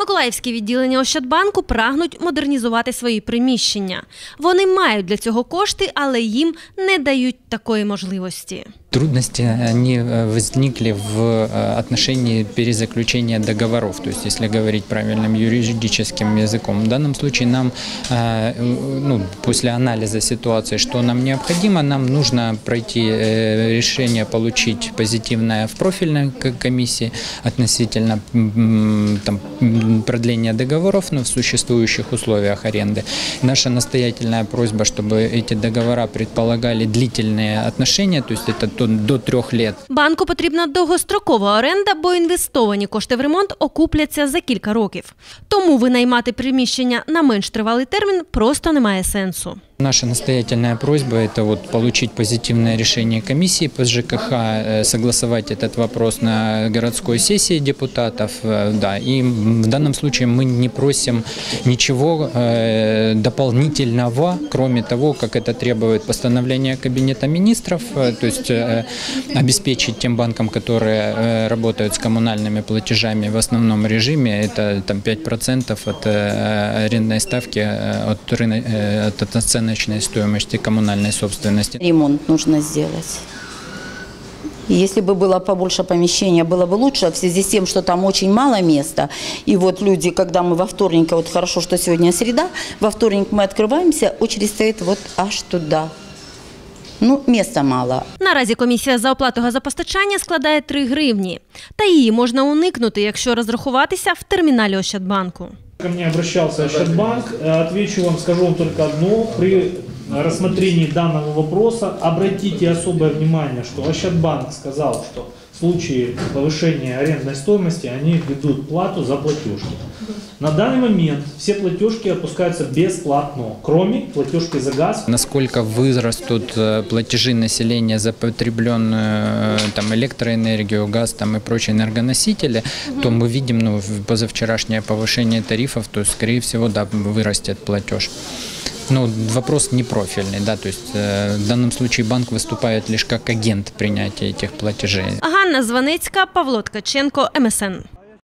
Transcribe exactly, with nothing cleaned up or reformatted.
Миколаївські відділення Ощадбанку прагнуть модернізувати свої приміщення. Вони мають для цього кошти, але їм не дають такої можливості. Трудности они возникли в отношении перезаключения договоров, то есть если говорить правильным юридическим языком. В данном случае нам, ну, после анализа ситуации, что нам необходимо, нам нужно пройти решение, получить позитивное в профильной комиссии относительно там, продления договоров, но в существующих условиях аренды. Наша настоятельная просьба, чтобы эти договора предполагали длительные отношения, то есть это до трьох років. Банку потрібна довгострокова оренда, бо інвестовані кошти в ремонт окупляться за кілька років. Тому винаймати приміщення на менш тривалий термін просто немає сенсу. Наша настоятельная просьба – это вот получить позитивное решение комиссии по ЖКХ, согласовать этот вопрос на городской сессии депутатов. Да, и в данном случае мы не просим ничего дополнительного, кроме того, как это требует постановление Кабинета министров, то есть обеспечить тем банкам, которые работают с коммунальными платежами в основном режиме, это там пять процентов от арендной ставки, от, рынок, от оценочной стоимости коммунальной собственности. Ремонт нужно сделать. Если бы было побольше помещения, было бы лучше, в связи с тем, что там очень мало места. И вот люди, когда мы во вторник, вот хорошо, что сегодня среда, во вторник мы открываемся, очередь стоит вот аж туда. Ну, місця мало. Наразі комісія за оплату газопостачання складає три гривні. Та її можна уникнути, якщо розрахуватися в терміналі Ощадбанку. Ко мне обращался Ощадбанк. Отвечу вам, скажу вам только одно. При рассмотрении данного вопроса обратите особое внимание, что Ощадбанк сказал, что в случае повышения арендной стоимости они введут плату за платежки. На данный момент все платежки опускаются бесплатно, кроме платежки за газ. Насколько вырастут платежи населения за потребленную там, электроэнергию, газ там, и прочие энергоносители, угу. то мы видим ну, позавчерашнее повышение тарифов, то, скорее всего, да, вырастет платеж. Ну, вопрос не профильный, да, то есть э, в данном случае банк выступает лишь как агент принятия этих платежей. Ганна Званицька, Павло Ткаченко, ем ес ен.